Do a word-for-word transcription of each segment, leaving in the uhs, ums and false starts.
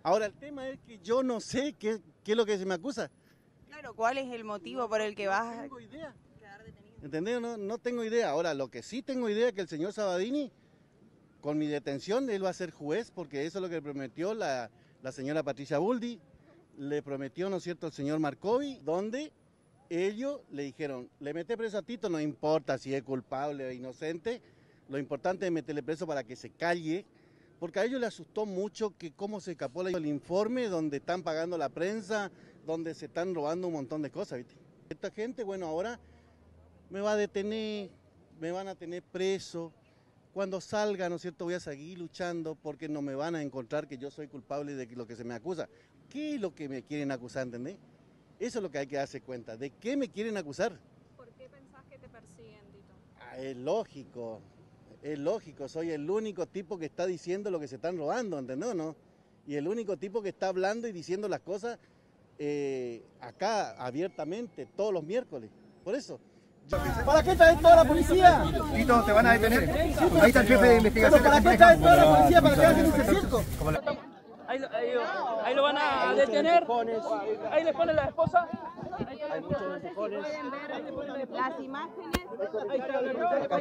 Ahora, el tema es que yo no sé qué, qué es lo que se me acusa. Claro, ¿cuál es el motivo por el que vas No tengo idea. a quedar detenido? ¿Entendés? No, no tengo idea. Ahora, lo que sí tengo idea es que el señor Sabadini, con mi detención, él va a ser juez, porque eso es lo que le prometió la, la señora Patricia Buldi, le prometió, ¿no es cierto?, el señor Marcovi, donde ellos le dijeron, le mete preso a Tito, no importa si es culpable o inocente, lo importante es meterle preso para que se calle, porque a ellos les asustó mucho que cómo se escapó el informe donde están pagando la prensa, donde se están robando un montón de cosas, ¿viste? Esta gente, bueno, ahora me va a detener, me van a tener preso. Cuando salga, ¿no es cierto?, voy a seguir luchando porque no me van a encontrar que yo soy culpable de lo que se me acusa. ¿Qué es lo que me quieren acusar, entendés? Eso es lo que hay que darse cuenta. ¿De qué me quieren acusar? ¿Por qué pensás que te persiguen, Tito? Ah, es lógico, es lógico. Soy el único tipo que está diciendo lo que se están robando, ¿entendés? ¿No? Y el único tipo que está hablando y diciendo las cosas eh, acá abiertamente todos los miércoles. Por eso. ¿Para qué traes toda la policía? Tito, te van a detener. Ahí está el jefe de investigación. ¿Para qué traes toda la policía? ¿Para qué hacen ese circo? Ahí, ahí, ahí lo van a detener. Ahí les ponen la esposa. Hay muchos empujones. Pueden ver las imágenes. Ahí está el error.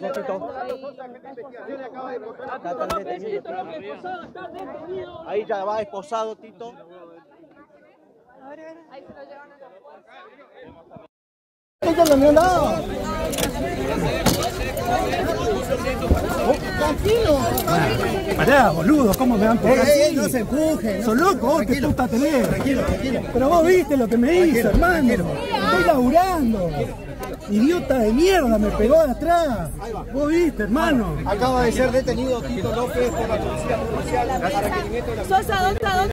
Ahí ya va esposado Tito. Ahí se lo llevan a la fuerza. ¡Esto lo han dado! ¡Tranquilo! Pará, boludo, ¿cómo me van a empujar? ¡Ey, ey, no se empujen! ¡Sos loco, vos, qué puta tenés! Tranquilo, tranquilo. Pero vos viste lo que me hizo, hermano. Estoy laburando. Idiota de mierda, me pegó de atrás. Vos viste, hermano. Acaba de ser detenido Tito López por la policía provincial. ¿Sos a dónde?